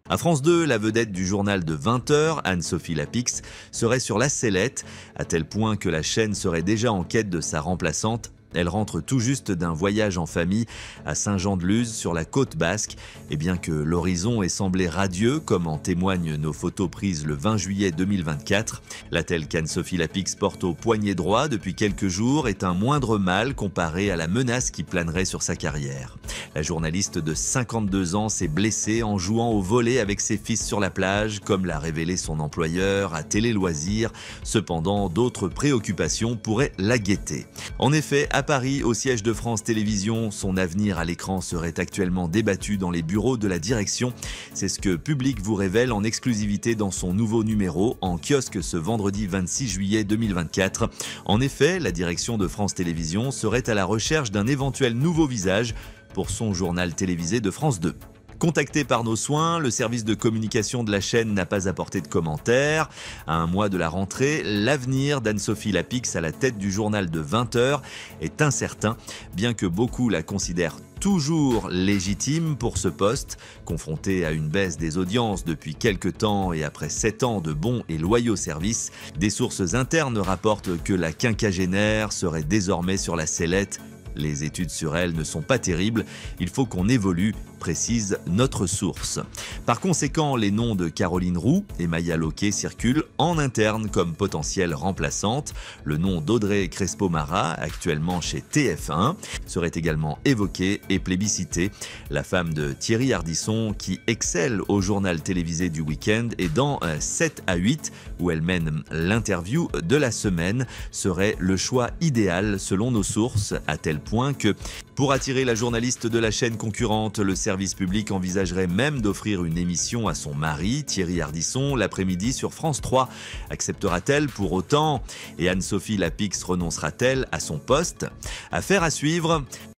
À France 2, la vedette du journal de 20h, Anne-Sophie Lapix, serait sur la sellette, à tel point que la chaîne serait déjà en quête de sa remplaçante. Elle rentre tout juste d'un voyage en famille à Saint-Jean-de-Luz sur la côte basque. Et bien que l'horizon ait semblé radieux, comme en témoignent nos photos prises le 20 juillet 2024, l'attelle qu'Anne-Sophie Lapix porte au poignet droit depuis quelques jours est un moindre mal comparé à la menace qui planerait sur sa carrière. La journaliste de 52 ans s'est blessée en jouant au volley avec ses fils sur la plage, comme l'a révélé son employeur à Télé Loisirs. Cependant, d'autres préoccupations pourraient la guetter. En effet, à Paris, au siège de France Télévisions, son avenir à l'écran serait actuellement débattu dans les bureaux de la direction. C'est ce que Public vous révèle en exclusivité dans son nouveau numéro, en kiosque ce vendredi 26 juillet 2024. En effet, la direction de France Télévisions serait à la recherche d'un éventuel nouveau visage pour son journal télévisé de France 2. Contacté par nos soins, le service de communication de la chaîne n'a pas apporté de commentaires. À un mois de la rentrée, l'avenir d'Anne-Sophie Lapix à la tête du journal de 20h est incertain, bien que beaucoup la considèrent toujours légitime pour ce poste. Confrontée à une baisse des audiences depuis quelques temps et après 7 ans de bons et loyaux services, des sources internes rapportent que la quinquagénaire serait désormais sur la sellette. Les études sur elle ne sont pas terribles, il faut qu'on évolue, précise notre source. Par conséquent, les noms de Caroline Roux et Maya Loquet circulent en interne comme potentielles remplaçantes. Le nom d'Audrey Crespo-Mara, actuellement chez TF1, serait également évoqué et plébiscité. La femme de Thierry Ardisson, qui excelle au journal télévisé du week-end et dans 7 à 8, où elle mène l'interview de la semaine, serait le choix idéal selon nos sources, à tel point que, pour attirer la journaliste de la chaîne concurrente, le service public envisagerait même d'offrir une émission à son mari, Thierry Ardisson, l'après-midi sur France 3. Acceptera-t-elle pour autant? Et Anne-Sophie Lapix renoncera-t-elle à son poste? Affaire à suivre.